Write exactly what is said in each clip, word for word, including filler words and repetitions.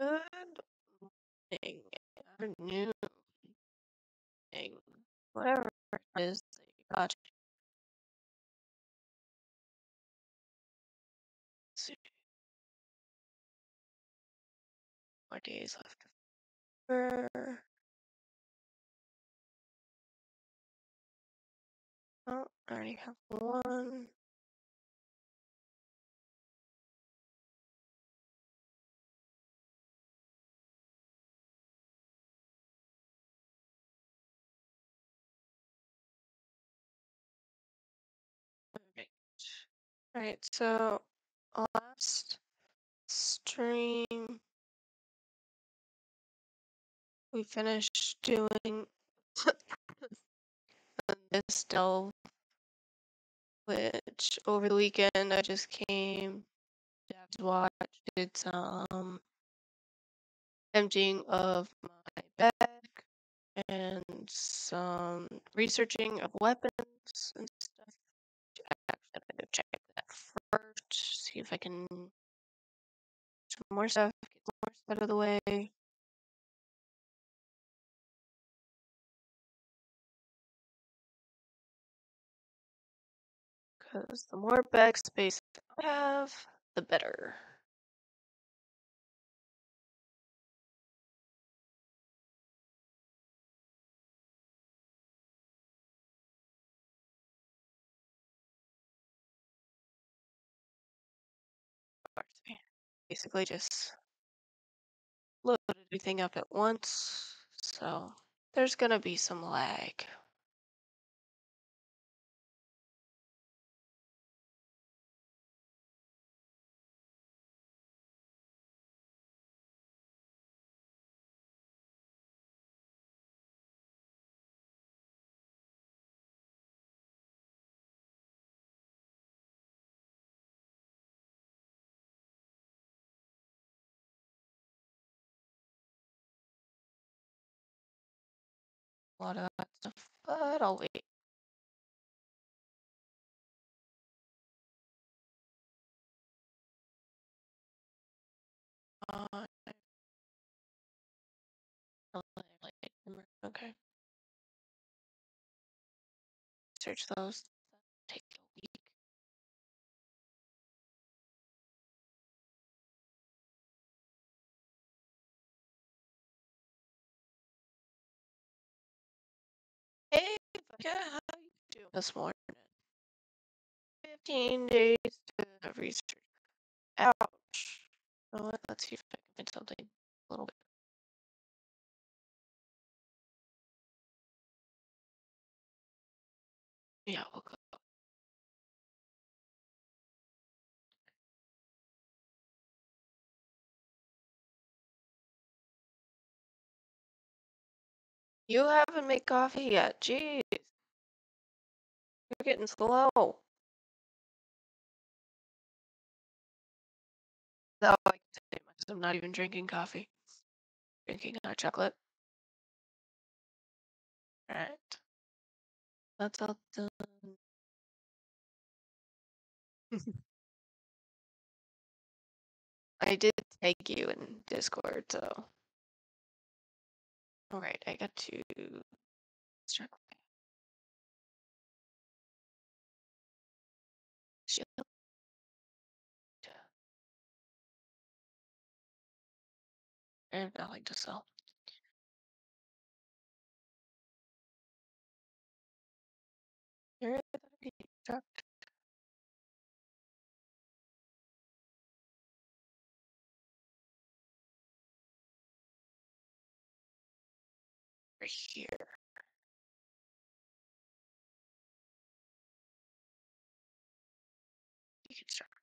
Good morning, afternoon, evening, whatever it is that you got. See, more days left. For oh, I already have one. Right. Right. So last stream we finished doing this delve, which over the weekend I just came, Dabs watched, did some emptying of my bag and some researching of weapons and stuff. Actually, I'm gonna check that first, see if I can do some more stuff, get more stuff out of the way. Because the more bag space I have, the better. Basically just load everything up at once, so there's gonna be some lag. A lot of that stuff, but I'll wait. Uh, okay. Search those. Take a week. Hey, yeah, how you doing this morning? Fifteen days to research. Ouch. You know what? Let's see if I can find something a little bit. Yeah, we'll go. You haven't made coffee yet. Jeez. You're getting slow. That's all I can say because I'm not even drinking coffee. Drinking hot chocolate. Alright. That's all done. I did tag you in Discord, so. Alright, I got to start. Shield. And I like to sell. Here, right here. You can start.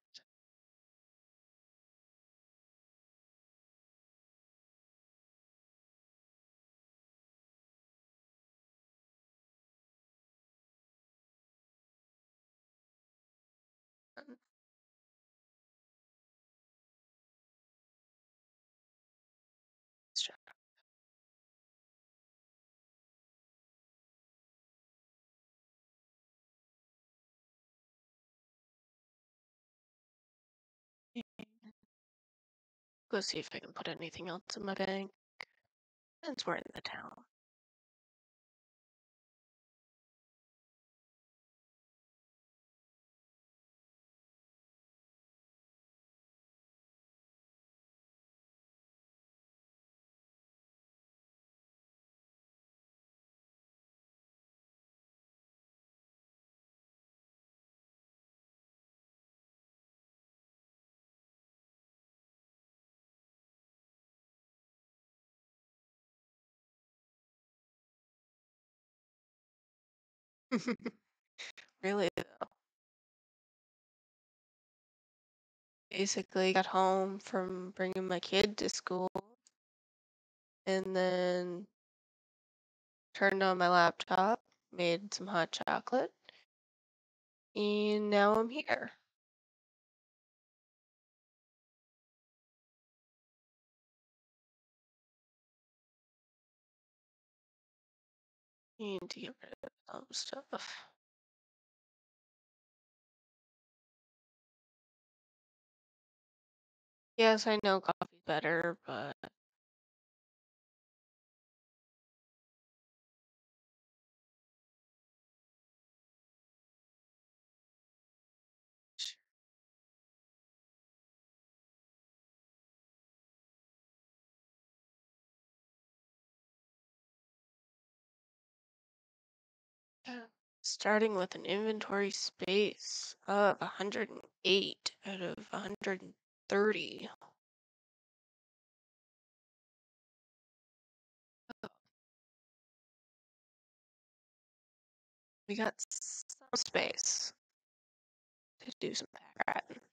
Start. Go see if I can put anything else in my bank since we're in the town. Really, though. Basically got home from bringing my kid to school and then turned on my laptop, made some hot chocolate, and now I'm here. Need to get rid of some stuff. Yes, I know coffee's better, but yeah. Starting with an inventory space of one hundred eight out of one hundred thirty. We got some space to do some pack ratting.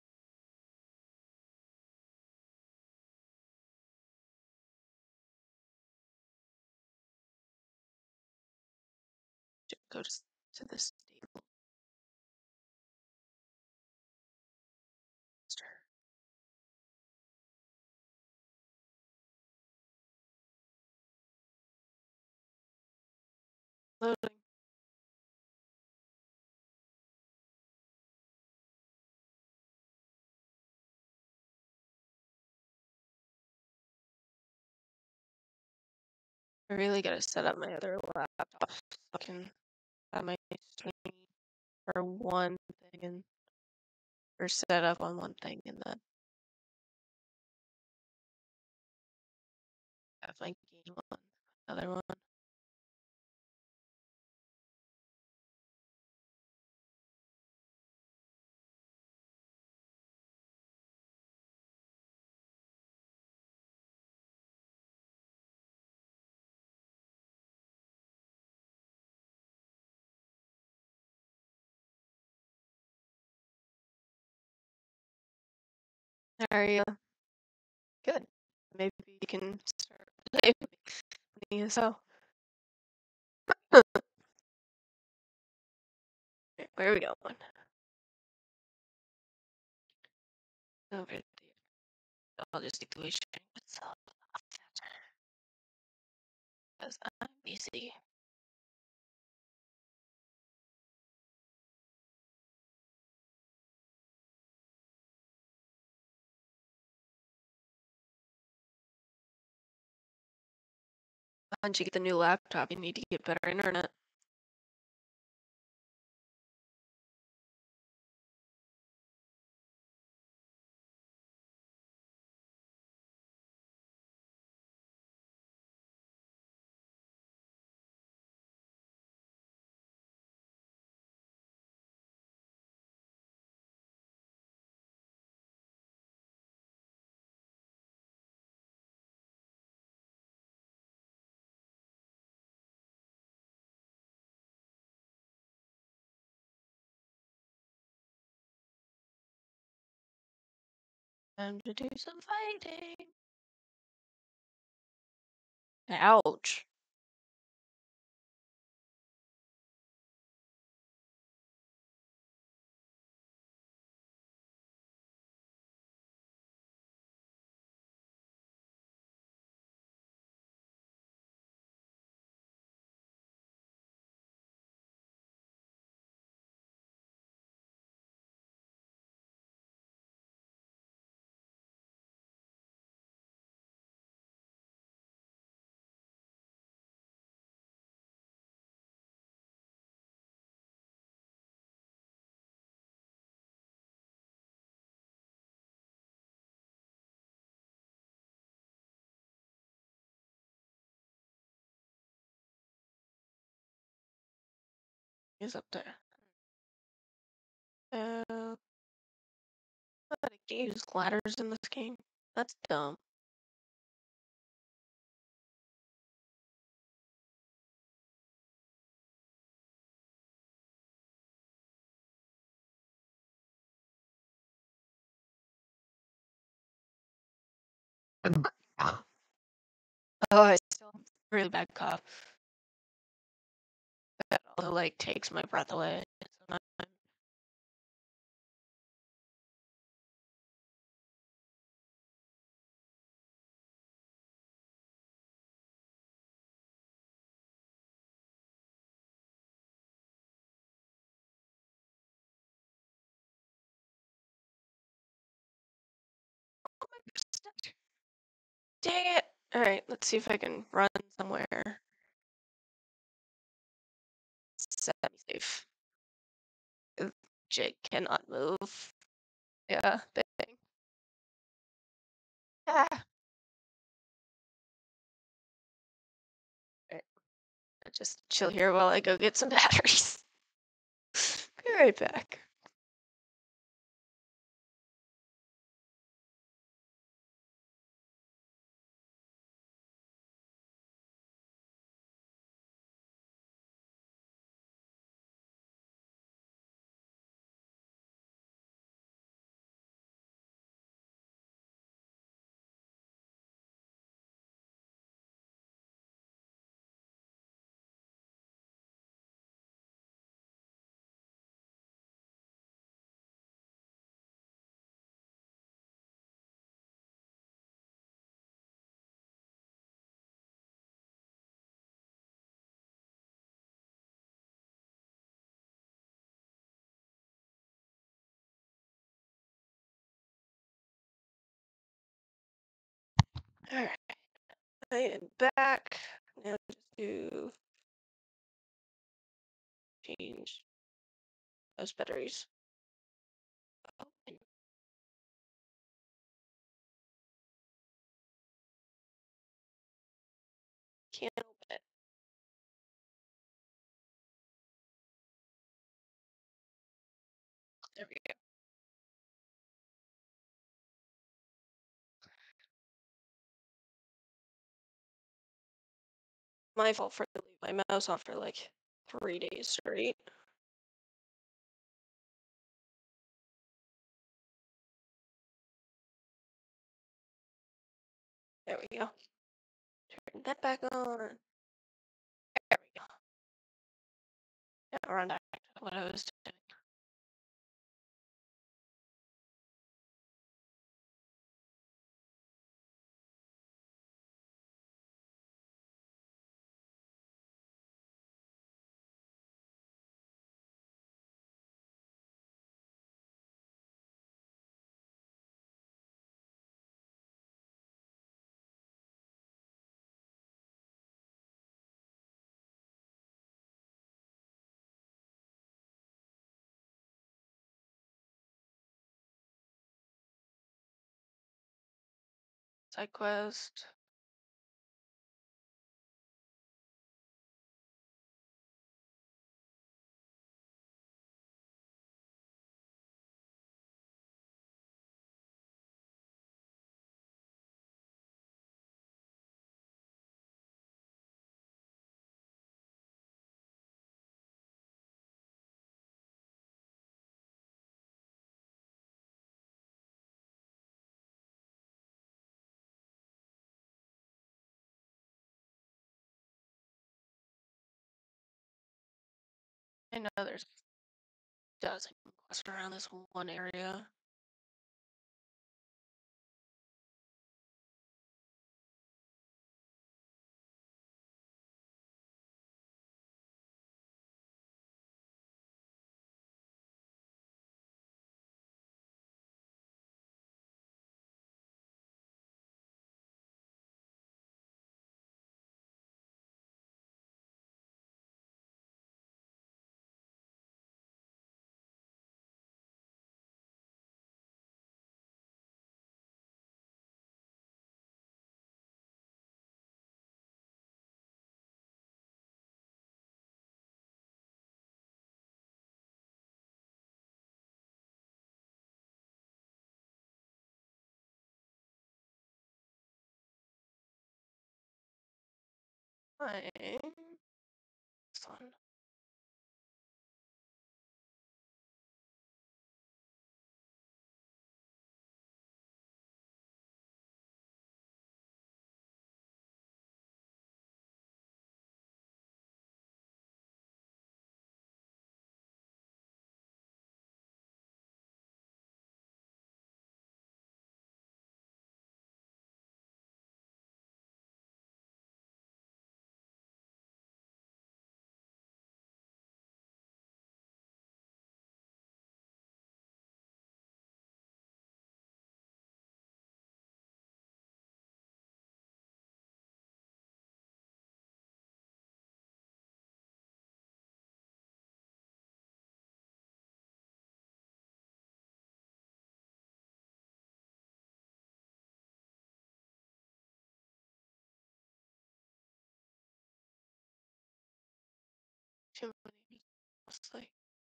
Go to, to the stable. Loading. I really gotta set up my other laptop so I can have my stream for one thing and or set up on one thing and then have my game on another one. How are you? Good. Maybe you can start playing E S O. Where are we going? Over there. I'll just take the way sharing myself because I'm busy. Once you get the new laptop, you need to get better internet. Time to do some fighting. Ouch. is up there. Uh, I can use ladders in this game. That's dumb. Oh, I still have really bad cough. That also like takes my breath away. Sometimes. Dang it! All right, let's see if I can run somewhere semi-safe. Jake cannot move. Yeah, dang. Ah. Alright, just chill here while I go get some batteries. Be right back. Alright, I am back. Now just do change those batteries. Oh, and can't open it. There we go. My fault for leaving my mouse off for like three days straight. There we go. Turn that back on. There we go. Now run back to what I was doing. Side quest. I know there's a dozen quests around this one area. Fine. This one. Too many. Mostly.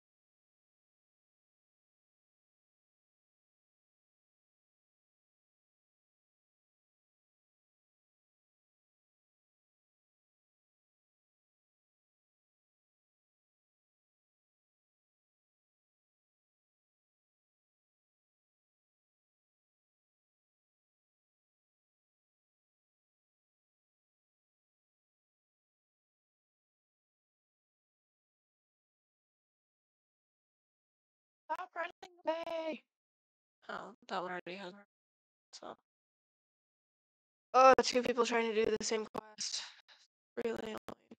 Stop running away! Oh, that one already has her. So. Oh, two people trying to do the same quest. Really annoying.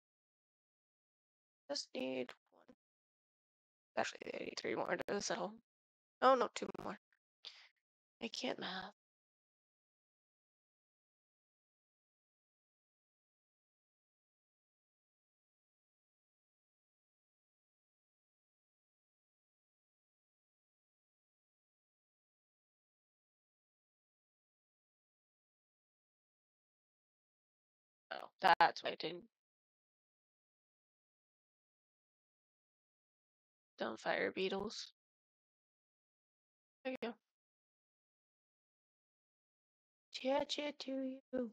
Just need one. Actually, eighty-three more to settle. Oh, no, two more. I can't math. Oh, that's why I didn't. Don't fire beetles. There you go. Chat chat to you.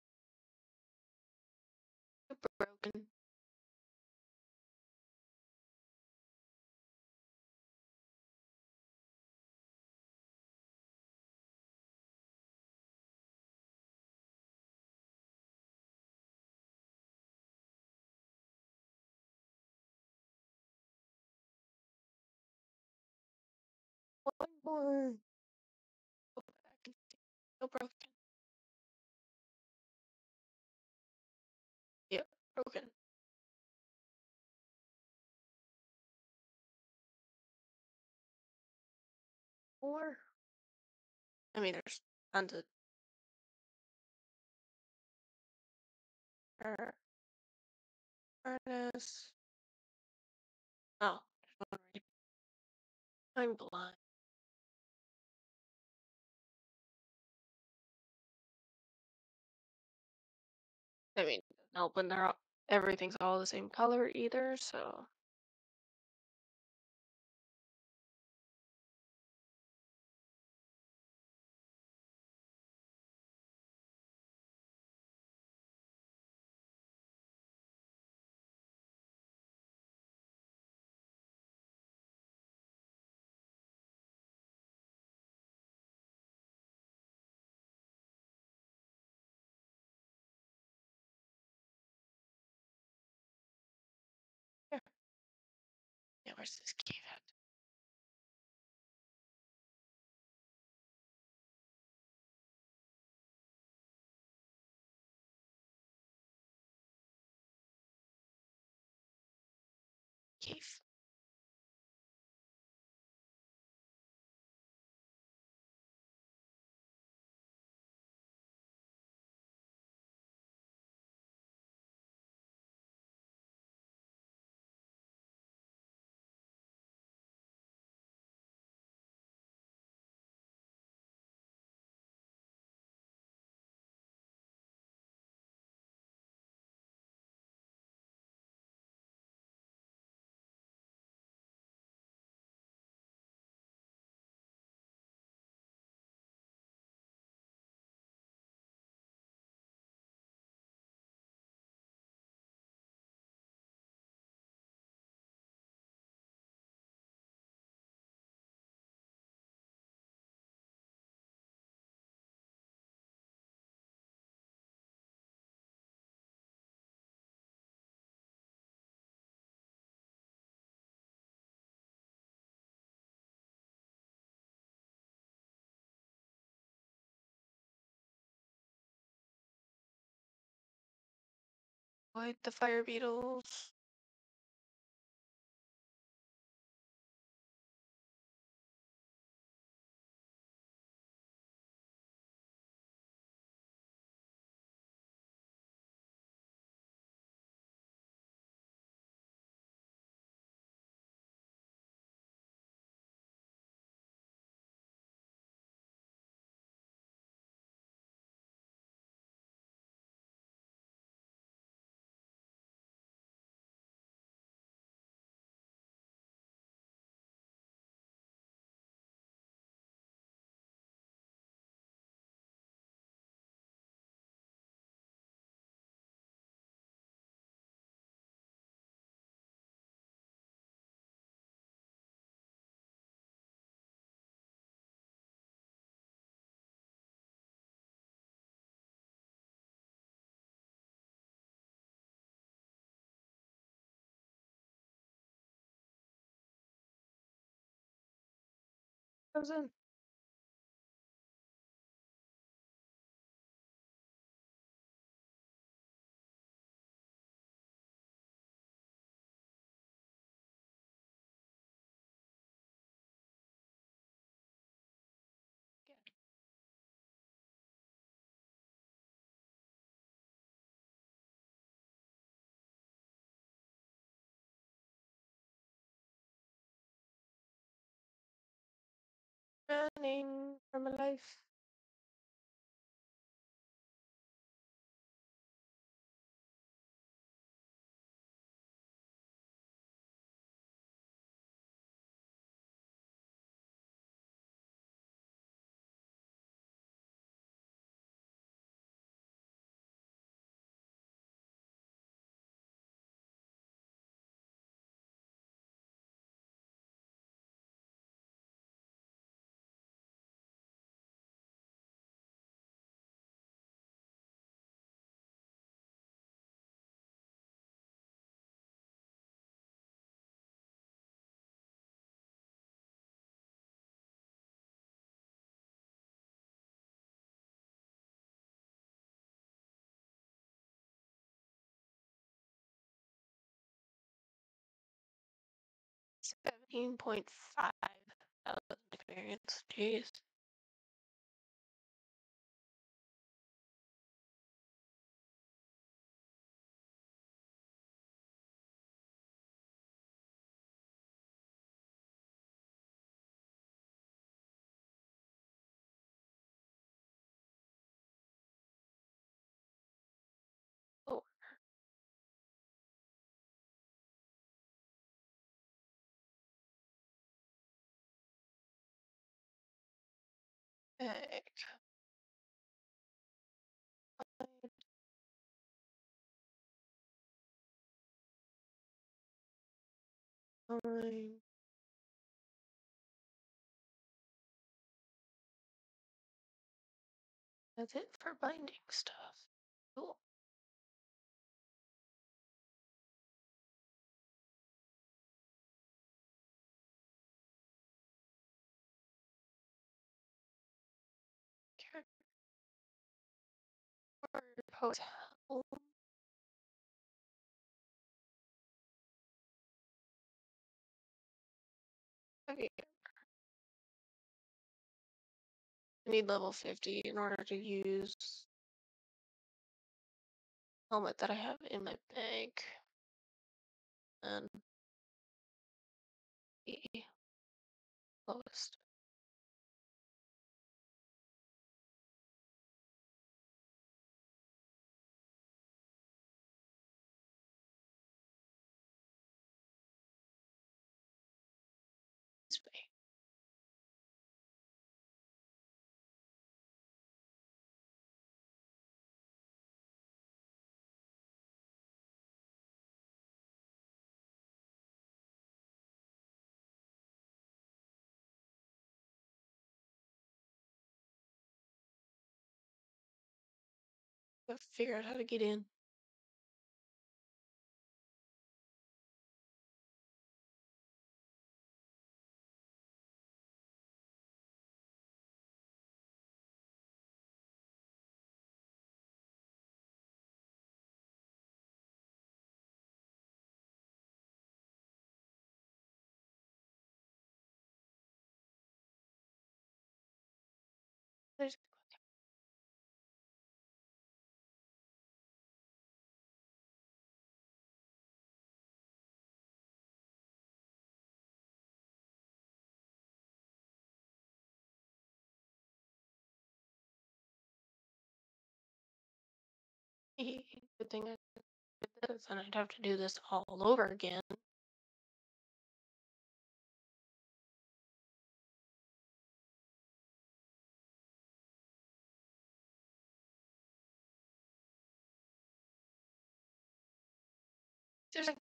Super broken. One more. Go back and see. So broken. Yep, broken. Four. I mean, there's tons of. Er, Furnace. Oh, there's one already. I'm blind. I mean, it doesn't help when they're all, everything's all the same color either, so. Yeah. Yeah, where's this cave at? Cave. avoid the fire beetles. Frozen. Running for my life. seventeen point five thousand experience. Jeez. Oh, heck. Fine. That's it for binding stuff. Cool. Character hotel. Okay. I need level fifty in order to use helmet that I have in my bag. And the lowest. This way. Gotta figure out how to get in. There's a good thing I did this, and I'd have to do this all over again. There's like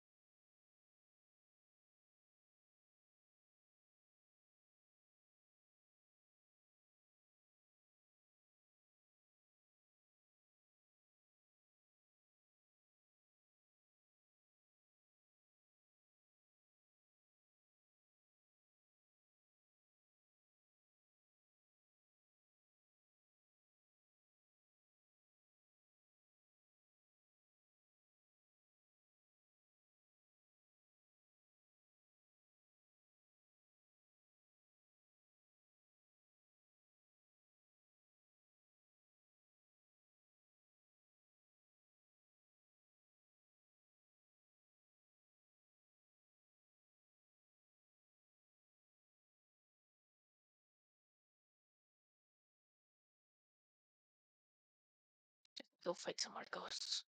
go fight some more ghosts.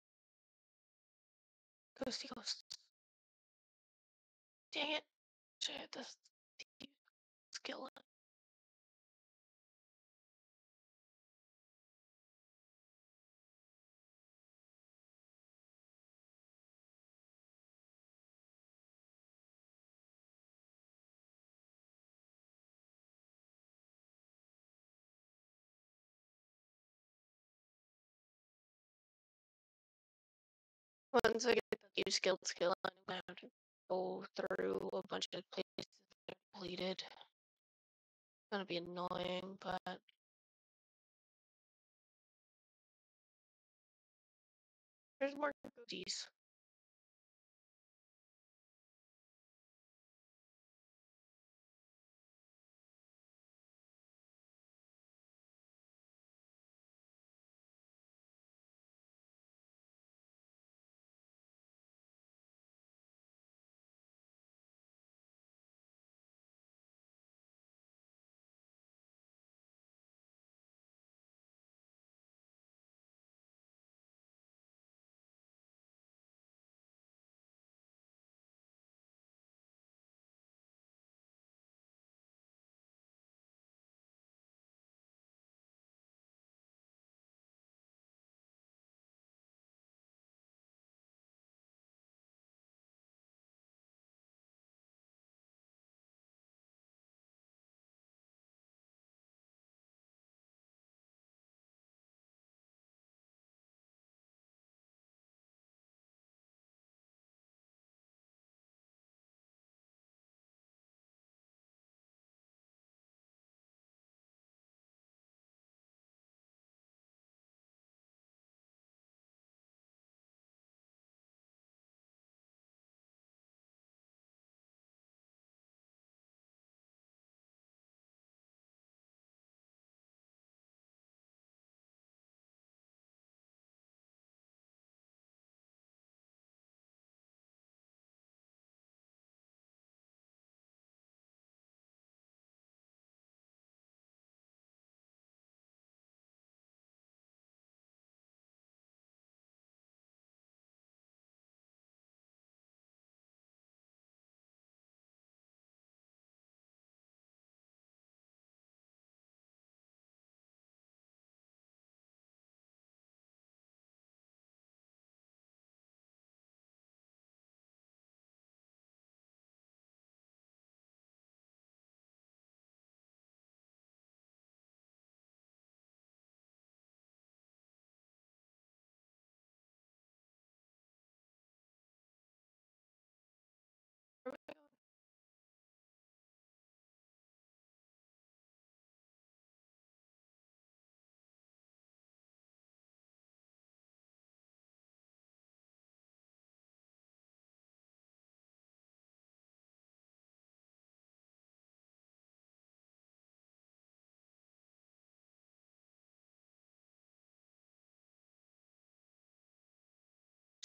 Ghosty ghosts. Dang it! Should I have this skill? Once I get the new skill skill, I'm gonna have to go through a bunch of places that are deleted. It's gonna be annoying, but there's more ghosties.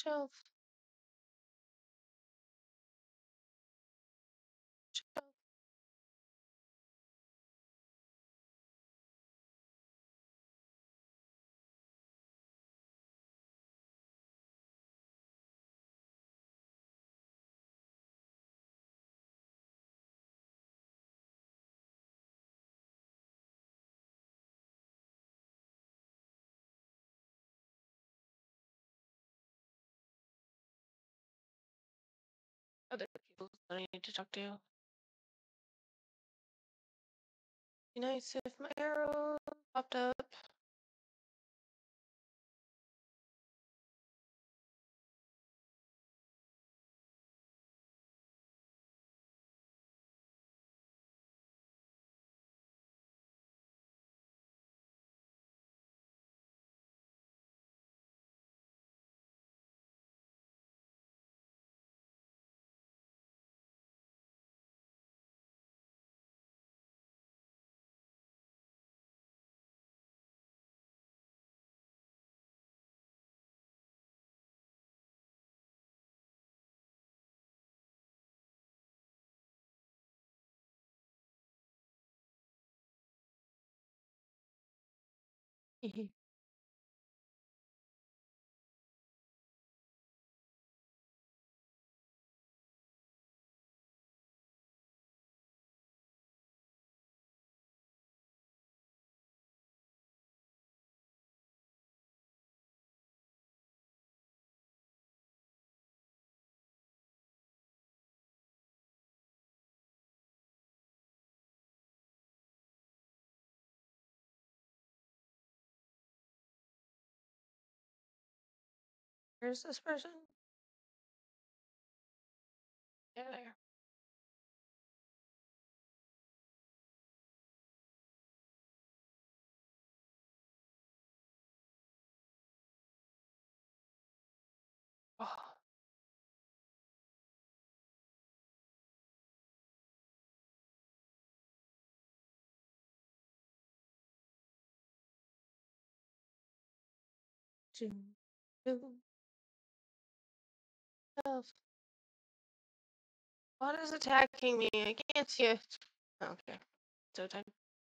Shelf. Shelf. Other people that I need to talk to. Be nice if my arrow popped up. Where's this person? Yeah, there. Oh, two, two, twelve. What is attacking me? I can't see it. Okay. So time.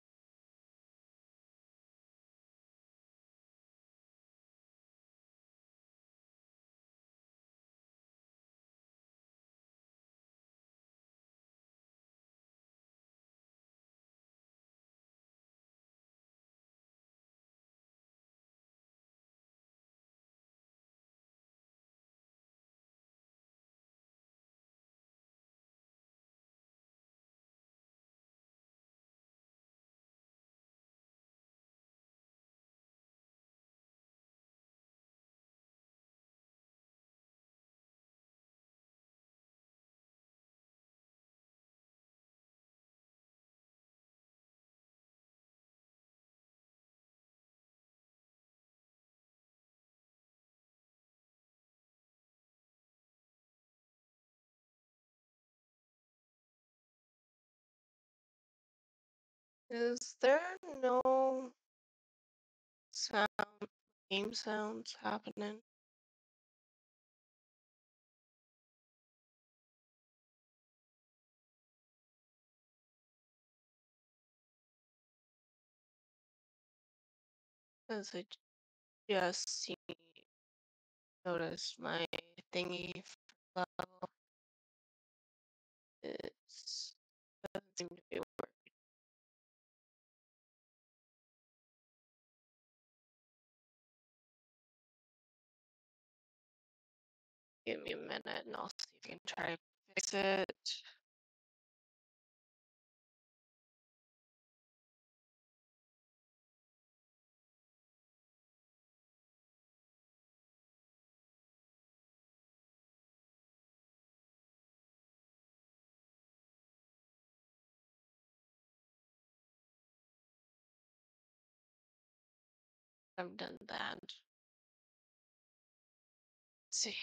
Is there no sound, game sounds happening? Because I just see, noticed my thingy level is doesn't seem to be working. Give me a minute and I'll see if I can try to fix it. I've done that. Let's see.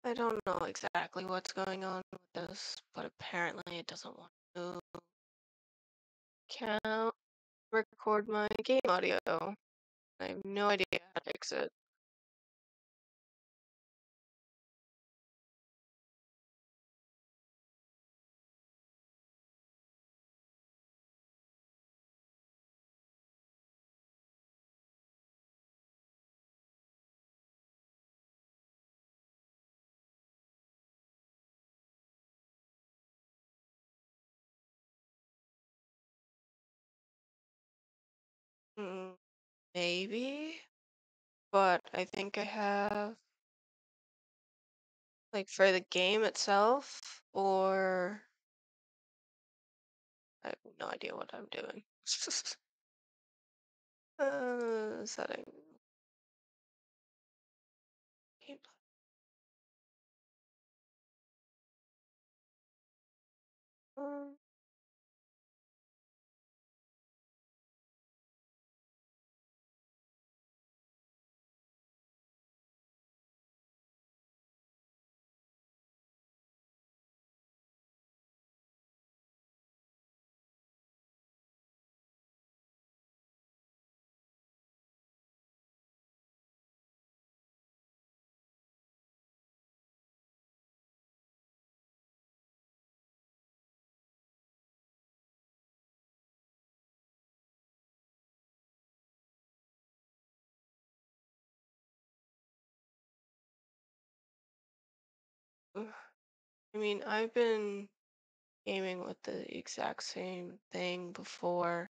I don't know exactly what's going on with this, but apparently it doesn't want to count record my game audio. I have no idea how to fix it. Mm, maybe, but I think I have like for the game itself, or I have no idea what I'm doing. uh, setting. Gameplay. Um, I mean, I've been gaming with the exact same thing before,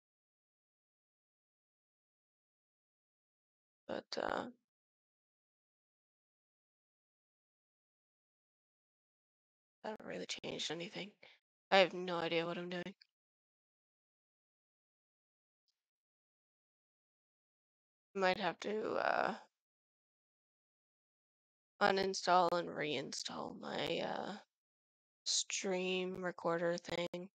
but uh, I haven't really changed anything. I have no idea what I'm doing. Might have to uh, uninstall and reinstall my uh, stream recorder thing.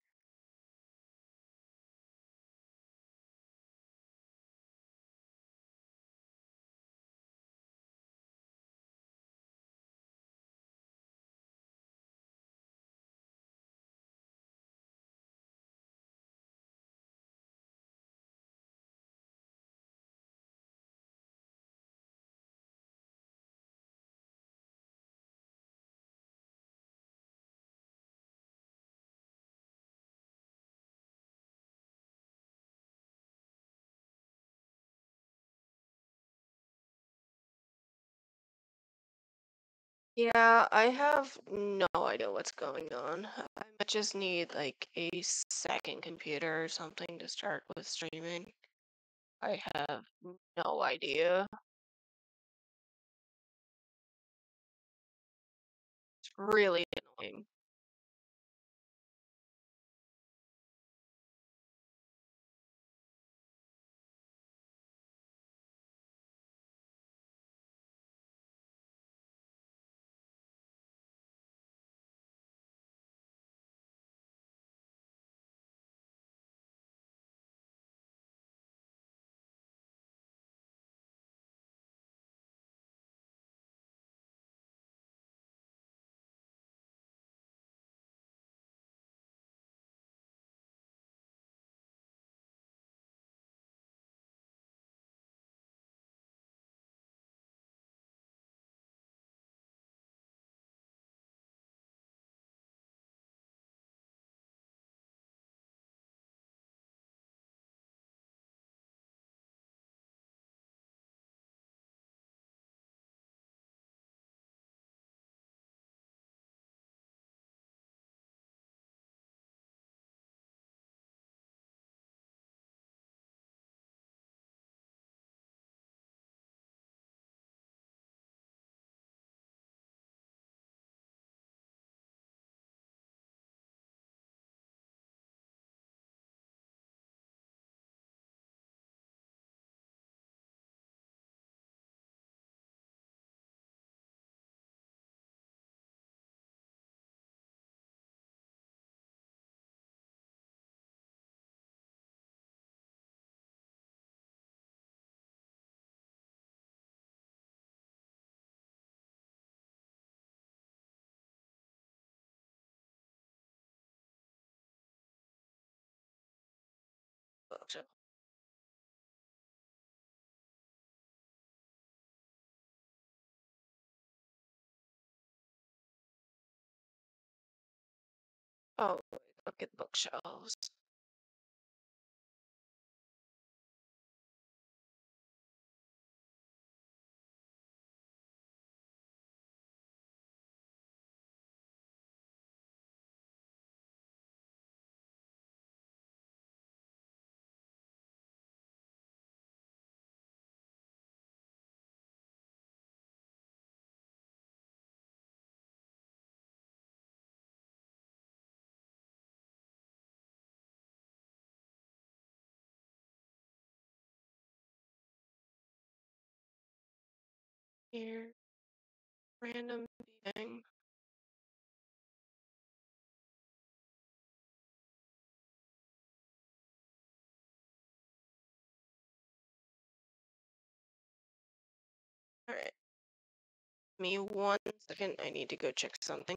Yeah, I have no idea what's going on. I might just need like a second computer or something to start with streaming. I have no idea. It's really annoying. bookshelf. Oh, wait, look at bookshelves. Here, random thing. All right, me one second. I need to go check something.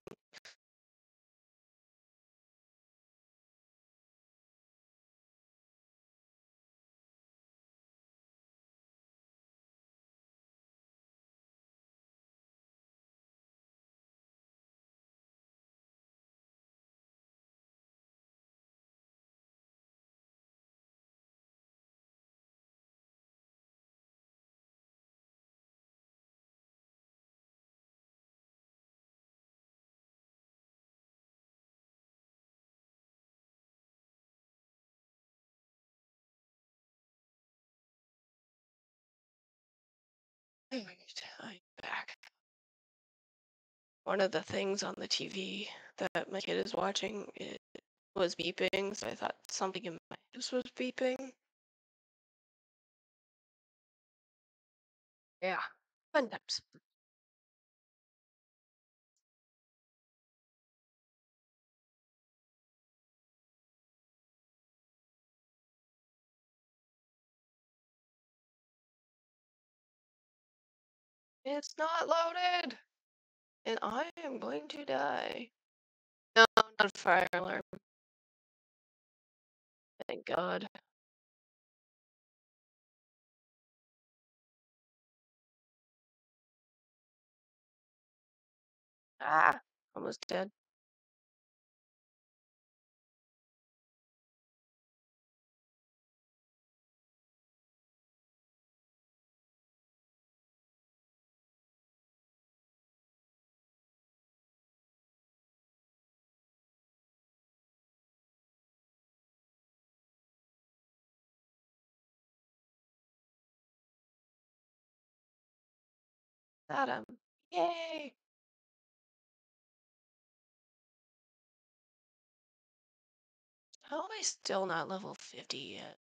Alright, I'm back. One of the things on the T V that my kid is watching it was beeping, so I thought something in my house was beeping. Yeah, fun times. It's not loaded, and I am going to die. No, not a fire alarm. Thank God. Ah, almost dead. Adam. Yay! How am I still not level fifty yet?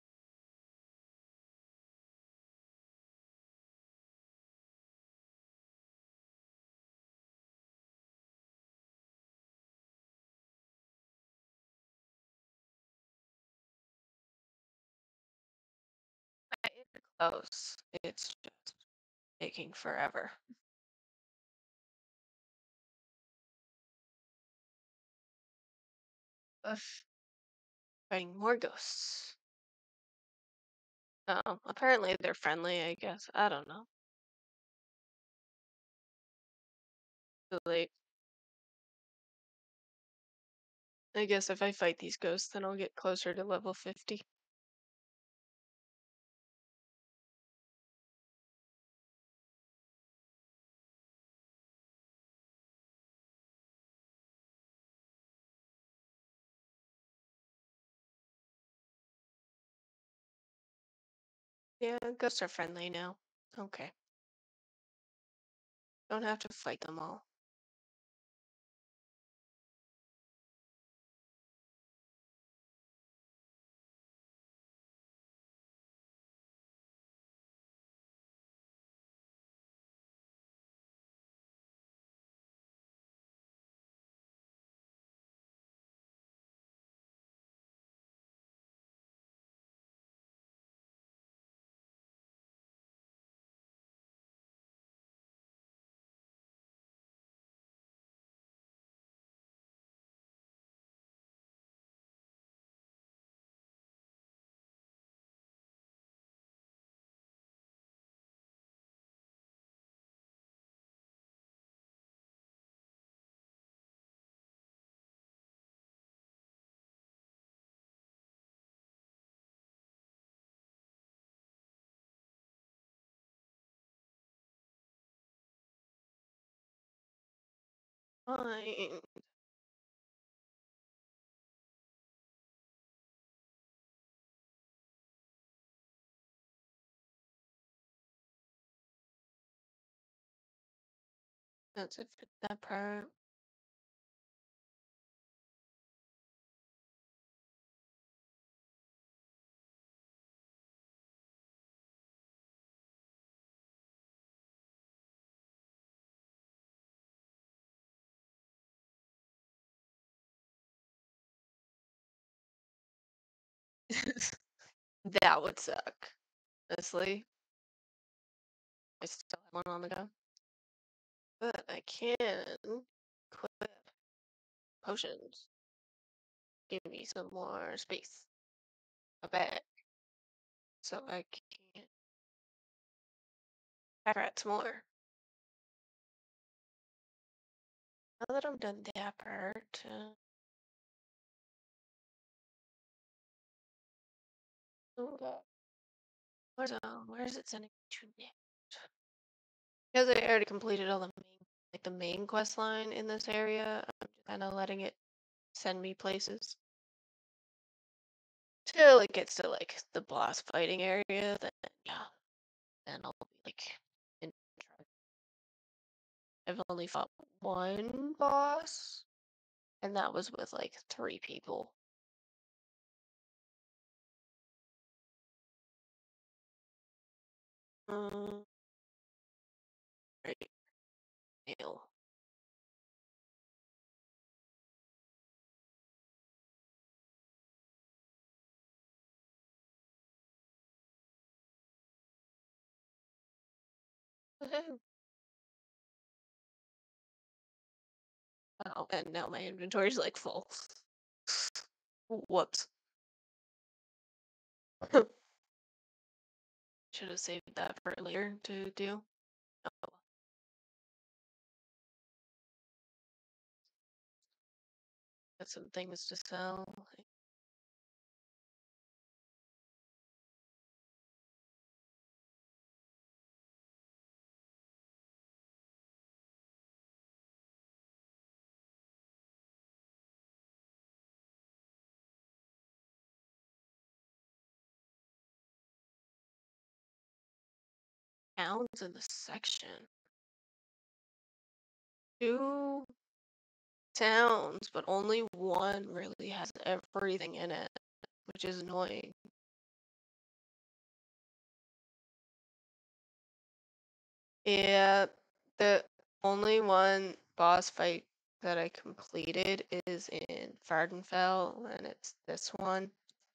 It's close. It's just taking forever. Ugh. Fighting more ghosts. Oh, apparently they're friendly, I guess. I don't know. Too late. I guess if I fight these ghosts, then I'll get closer to level fifty. Yeah, ghosts are friendly now. Okay. Don't have to fight them all. find. That's it for that part. That would suck. Honestly, I still have one on the go. But I can equip potions. Give me some more space. A bag. So I can pack more. Now that I'm done that part, uh, oh god, where's uh, where is it sending me to next? Because I already completed all the main, like the main quest line in this area, I'm just kind of letting it send me places till it gets to like the boss fighting area. Then yeah, then I'll be like in charge. I've only fought one boss, and that was with like three people. Um, right, nail. Oh, and now my inventory's like full. Whoops. Should have saved that for later to do. Oh, got some things to sell. Towns in the section. Two towns, but only one really has everything in it, which is annoying. Yeah, the only one boss fight that I completed is in Vardenfell, and it's this one.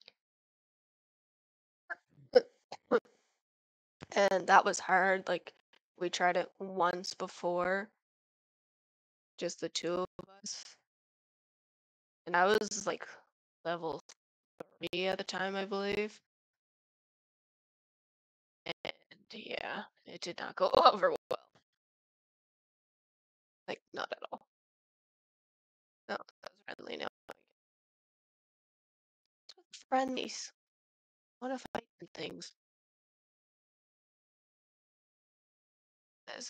And that was hard. Like, we tried it once before, just the two of us. And I was like level three at the time, I believe. And yeah, it did not go over well. Like, not at all. No, that was friendly. No, it's with friendlies. I want to fight and things. This,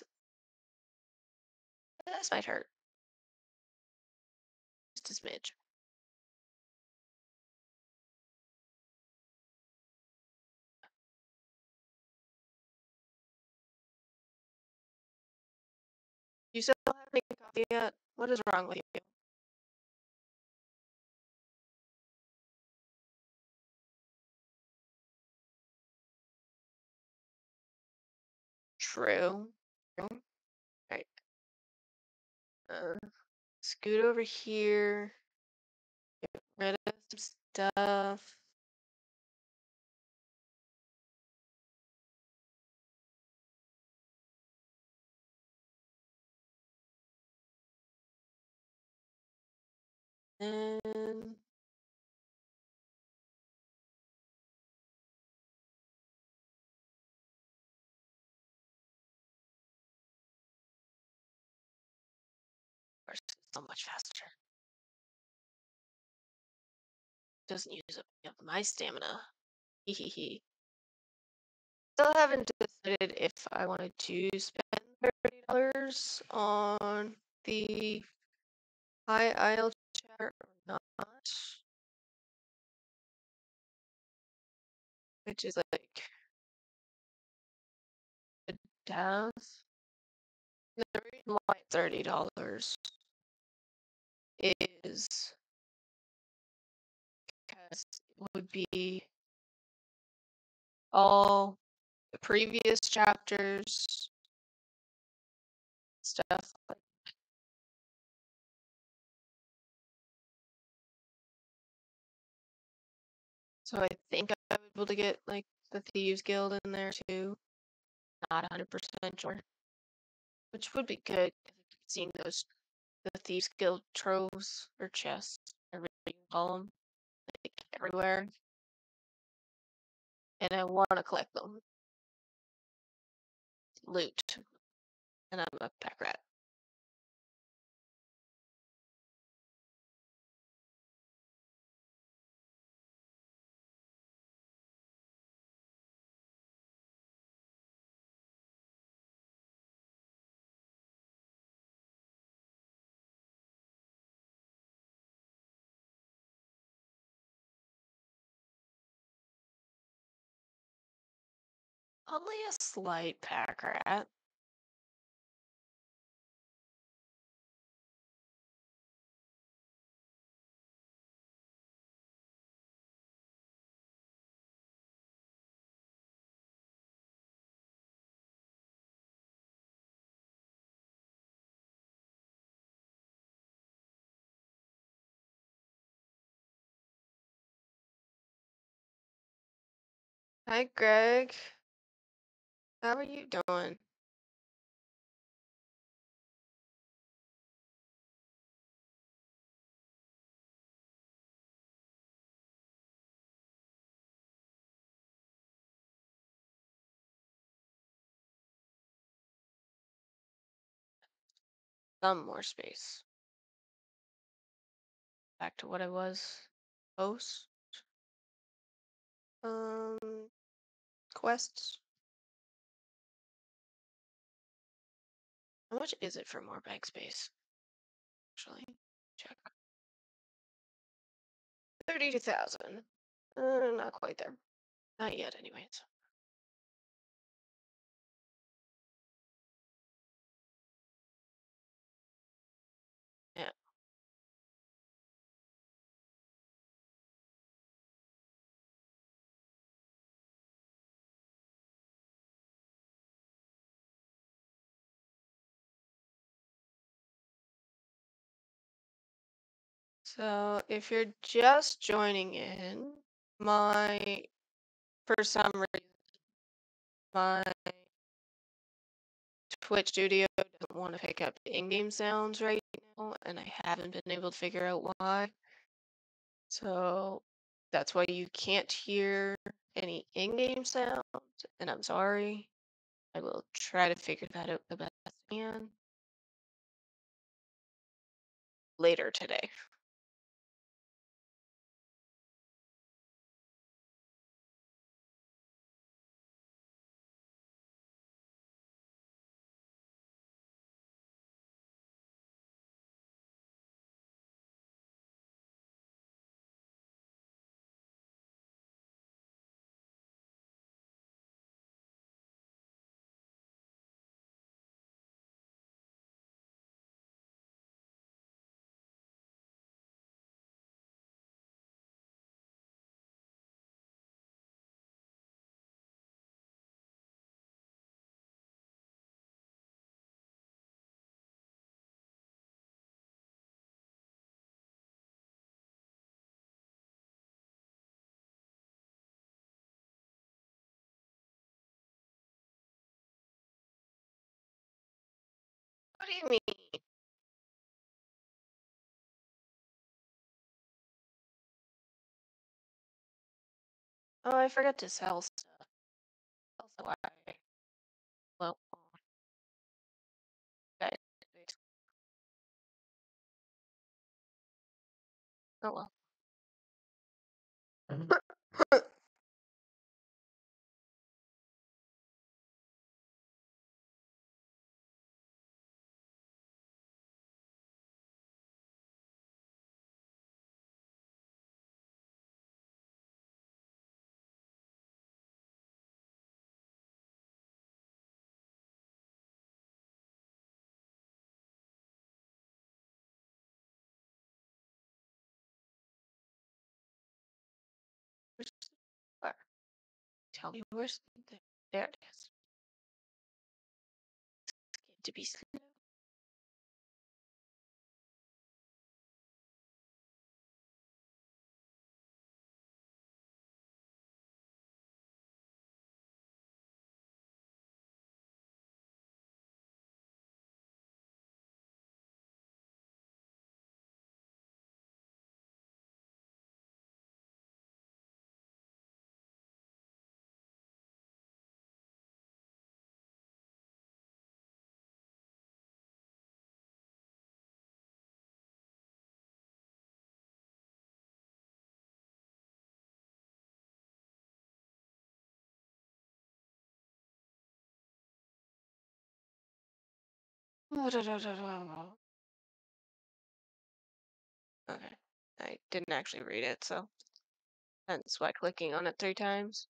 this might hurt. Just a smidge. You still have any coffee yet? What is wrong with you? True. True. Right. Uh, scoot over here. Get rid of some stuff. And of course, it's so much faster. Doesn't use up any of my stamina. Hehehe. Still haven't decided if I wanted to spend thirty dollars on the high I L chatter or not, which is like a death. The reason why it's thirty dollars is because it would be all the previous chapters, stuff like. So I think I would be able to get like the Thieves Guild in there too. Not one hundred percent sure. Which would be good if I keep seeing those the Thieves Guild troves or chests, whatever you call them, like everywhere. And I want to collect them. Loot. And I'm a pack rat. Only a slight pack rat. Hi, Greg. How are you doing? Some more space. Back to what I was. Post. Um, quests. How much is it for more bag space? Actually, check. thirty-two thousand. Uh, not quite there. Not yet, anyways. Yeah. So if you're just joining in, my, for some reason, my Twitch studio doesn't want to pick up in-game sounds right now, and I haven't been able to figure out why. So that's why you can't hear any in-game sounds, and I'm sorry. I will try to figure that out the best I can later today. What do you mean? Oh, I forgot to sell stuff. Also, I well, guys. Oh well. tell me where's the, there it is. Get to be slow. Okay. I didn't actually read it, so that's why clicking on it three times.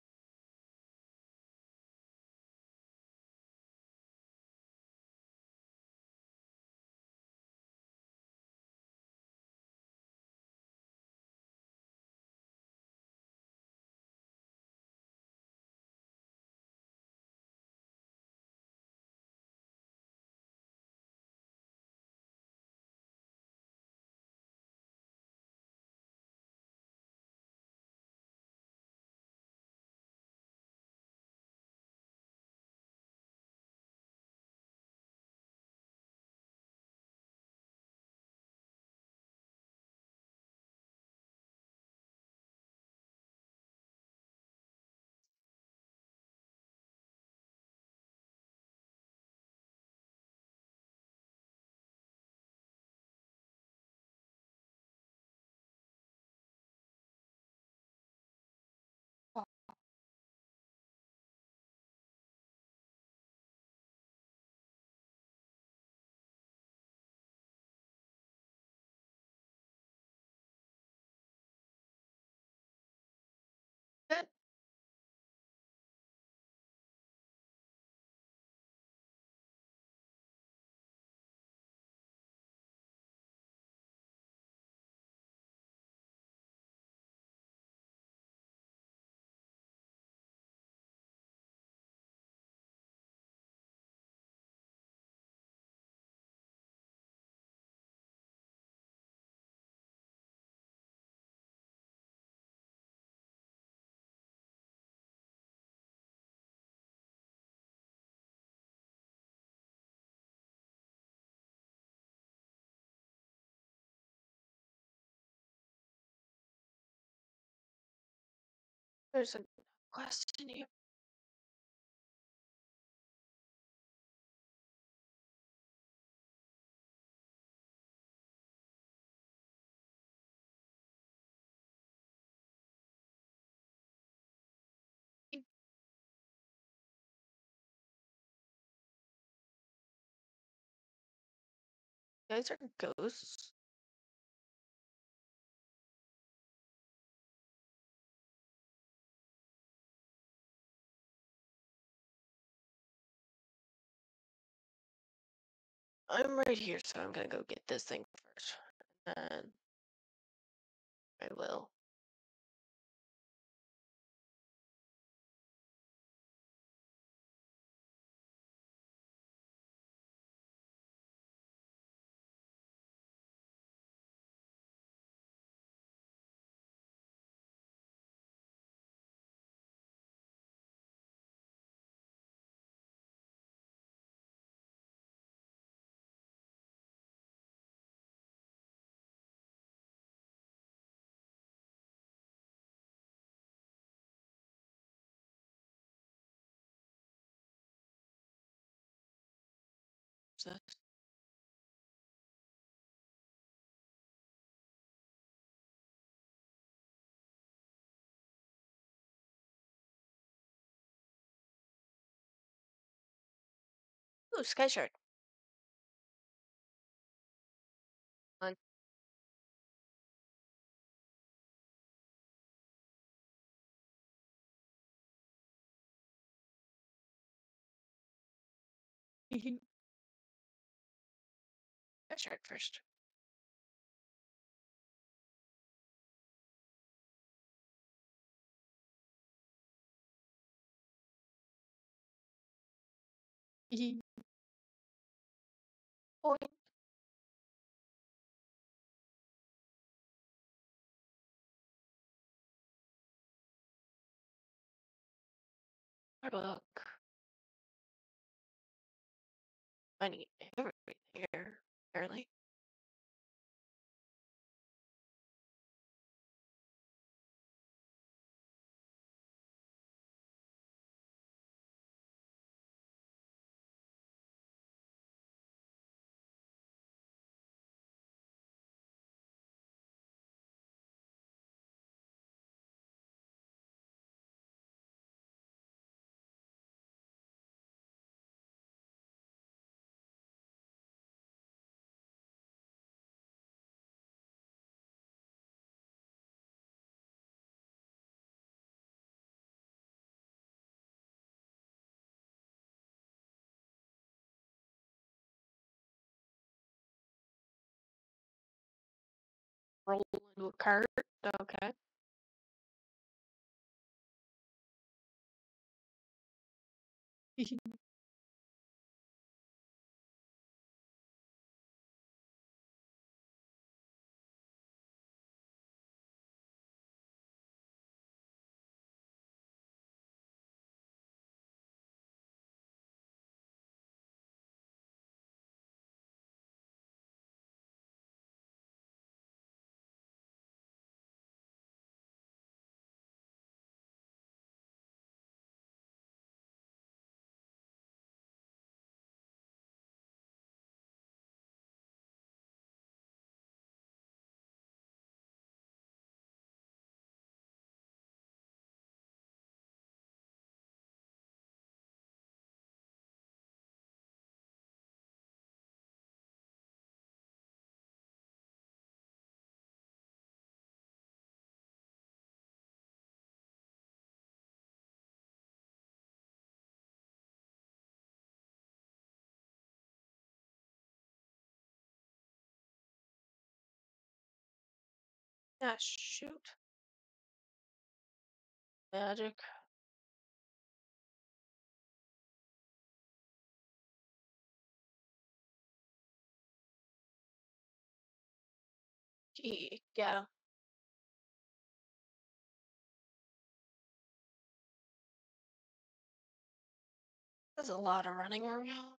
Oh, good. There's a question here. You guys are ghosts. I'm right here, so I'm gonna go get this thing first. And then I will. So, ooh, Sky Shard. On. Sky Shard first. Ye- Point. Hard luck. I need everything here, apparently. Roll into a cart. Okay. Ah, shoot. Magic. Gee, yeah. There's a lot of running around.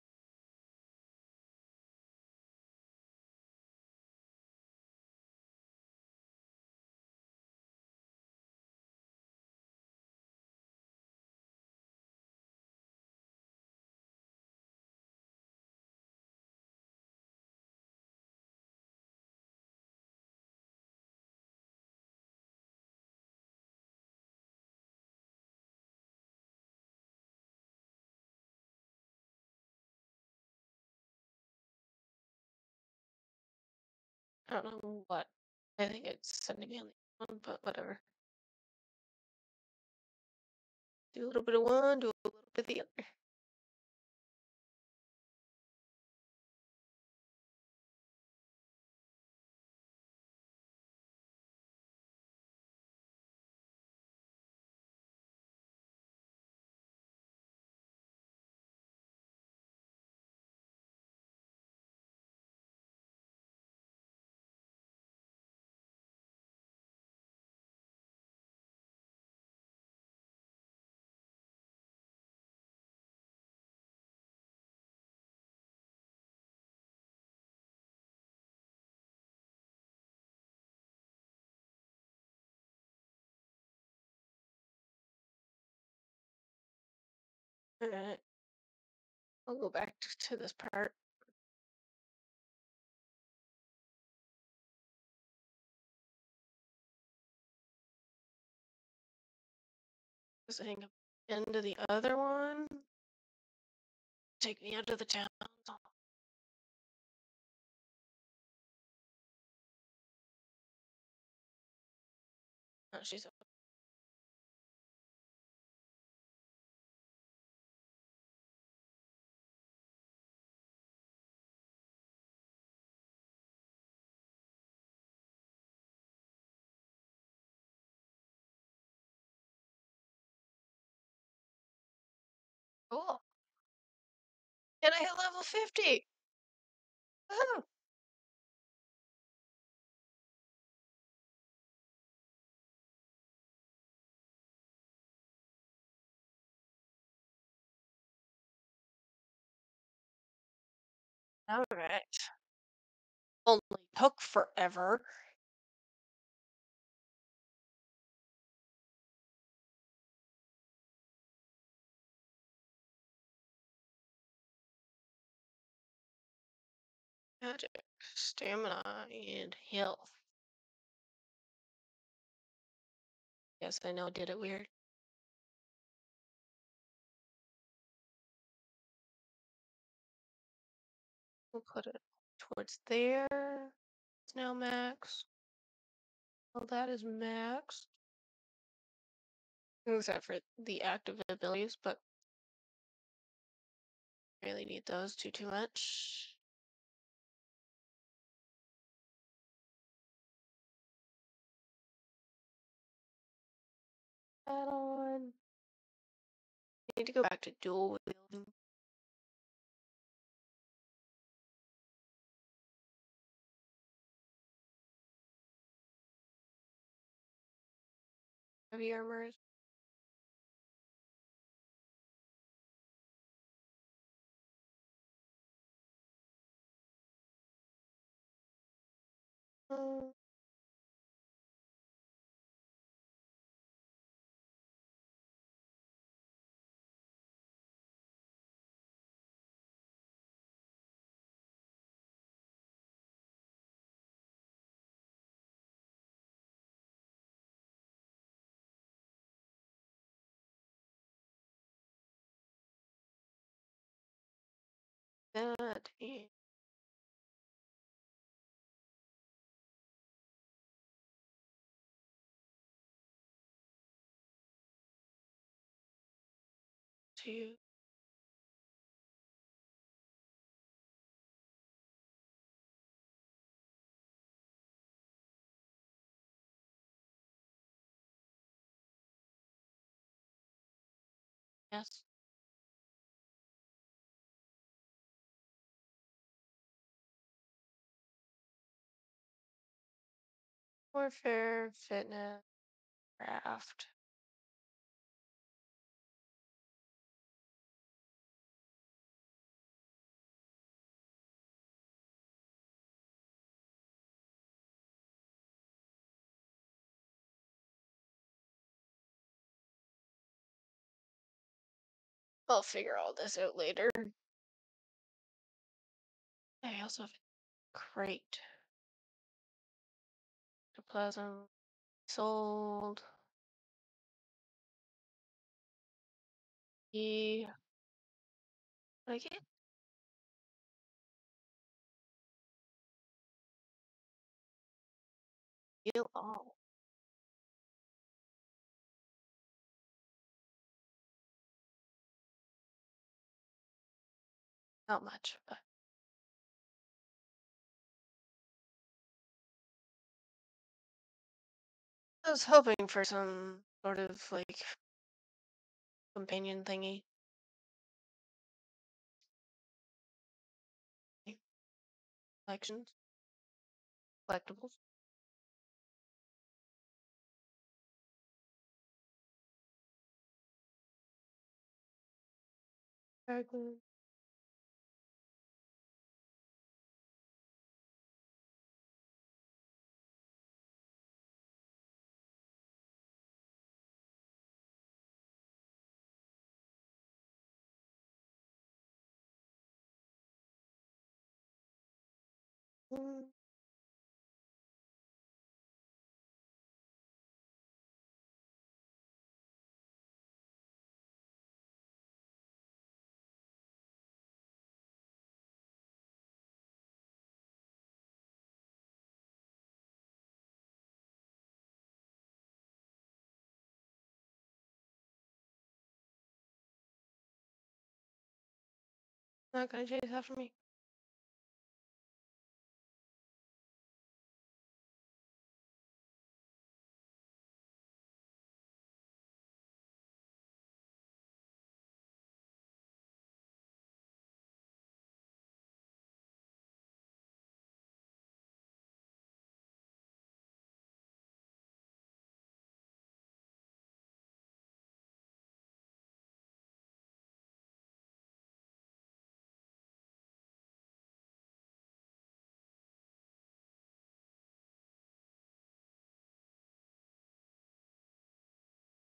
I don't know what. I think it's sending me on the one, but whatever. Do a little bit of one, do a little bit of the other. Alright, I'll go back t- to this part. Just hang up into the other one. Take me out of the town. Oh, she's up. Cool. And I hit level fifty! Woohoo! Alright. Only took forever. Magic, stamina, and health. Yes, I know I did it weird. We'll put it towards there. It's now max. Well, that is max. Except for the active abilities, but I really need those too too much. Add on. I need to go back to dual wielding. Heavy armors. Mm, that and two. Yes. Warfare, fitness, craft. I'll figure all this out later. I also have a crate. Ectoplasm sold. E. What I get? Heal all. Not much, but I was hoping for some sort of like companion thingy. Like collections, collectibles. Fragment. Mm, not gonna chase after me.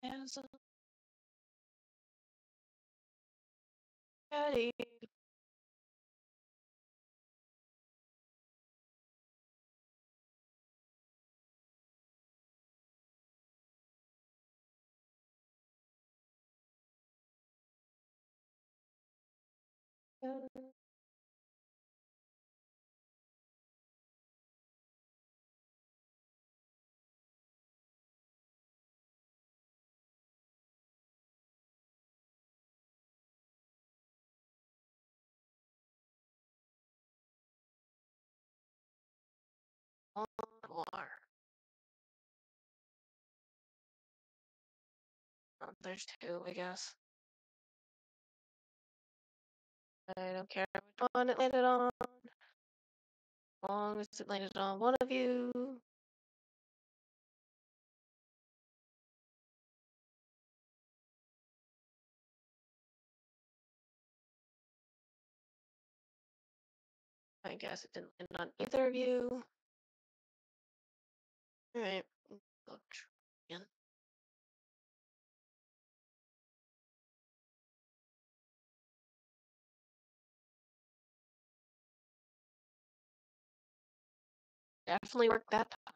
As a caddy. One more. Oh, there's two, I guess. I don't care which one it landed on, as long as it landed on one of you. I guess it didn't land on either of you. Alright, go try again. Definitely worked that time.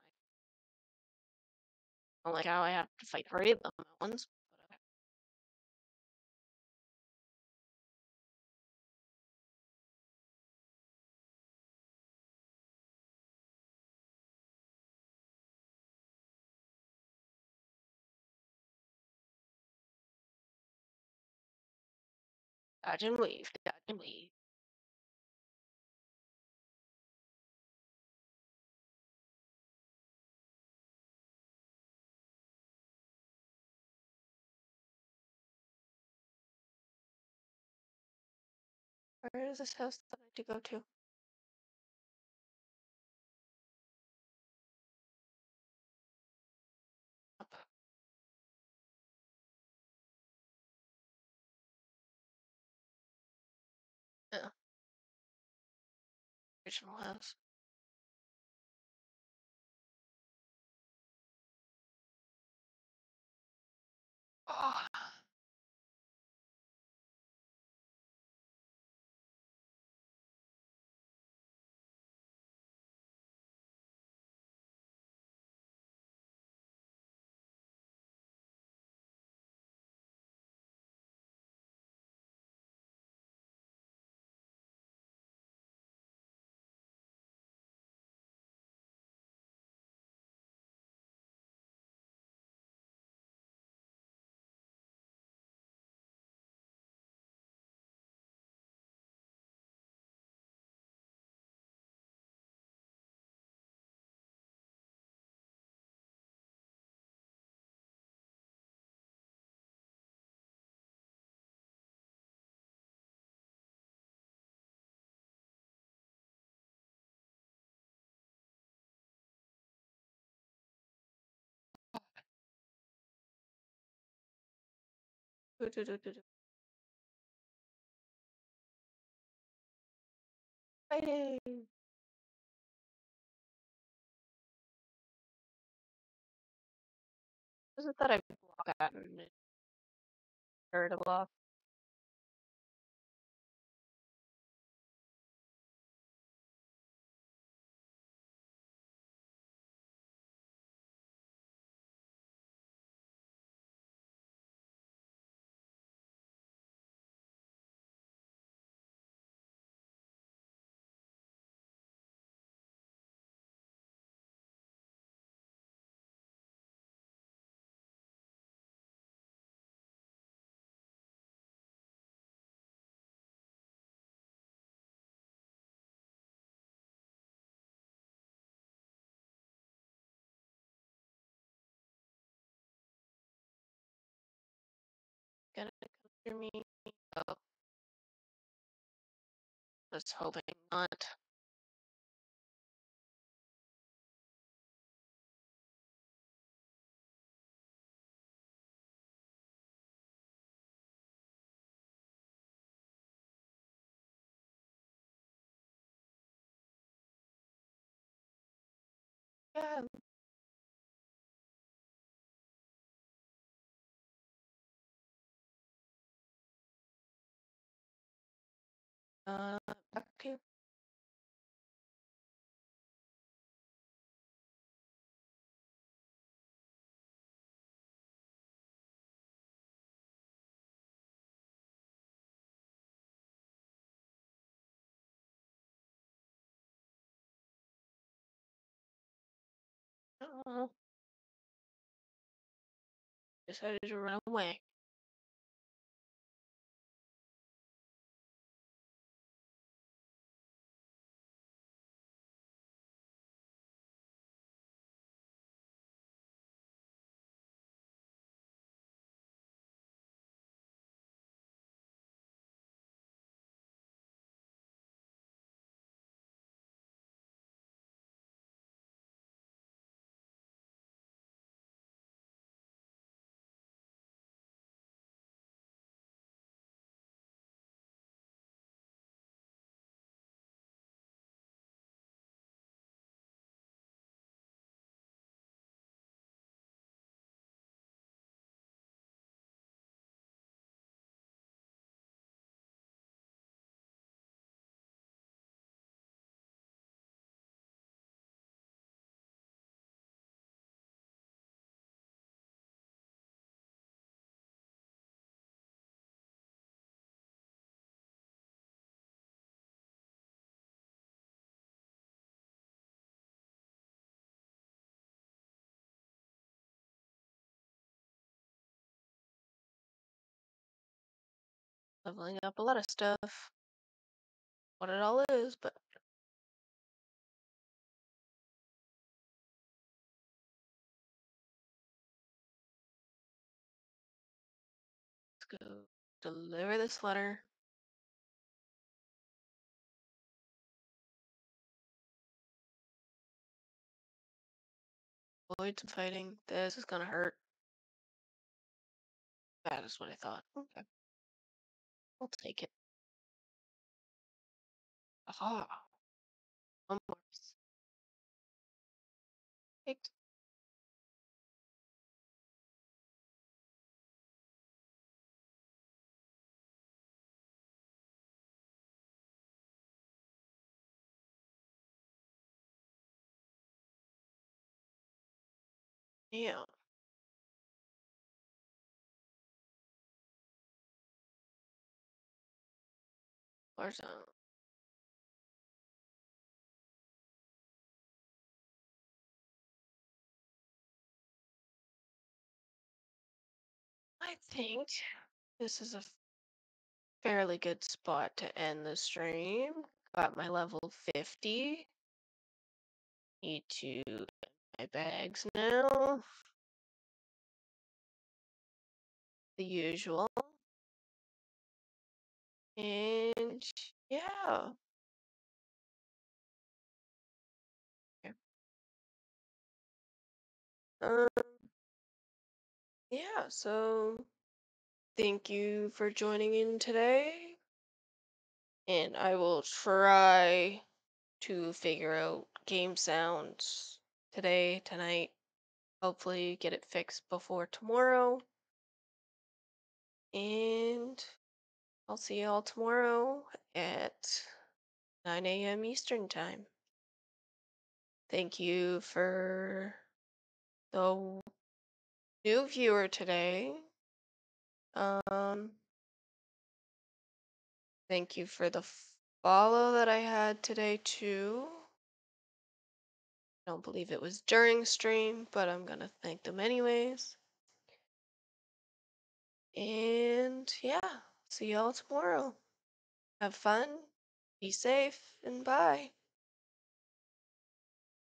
I don't like how I have to fight three of them at once. But okay. Dodge and weave, dodge and weave. Where is this house that I need to go to? Up. Yeah. Original house. Oh. Do, do, do, do, do. Fighting. Was it that I block at and it hurt a block? Gonna come through me. Oh, was hoping not. Yeah. Uh, back to you. Uh, decided to run away. Leveling up a lot of stuff. What it all is, but let's go deliver this letter. Avoid some fighting. This is gonna hurt. That is what I thought. Okay, I'll take it. Aha. One more. Take. Yeah. Warzone. I think this is a fairly good spot to end the stream. Got my level fifty. Need to get my bags now. The usual. And yeah. Okay. Um, yeah, so thank you for joining in today. And I will try to figure out game sounds today, tonight. Hopefully get it fixed before tomorrow. And I'll see y'all tomorrow at nine a m Eastern Time. Thank you for the new viewer today. Um, thank you for the follow that I had today too. I don't believe it was during stream, but I'm gonna thank them anyways. And yeah, see y'all tomorrow. Have fun, be safe, and bye.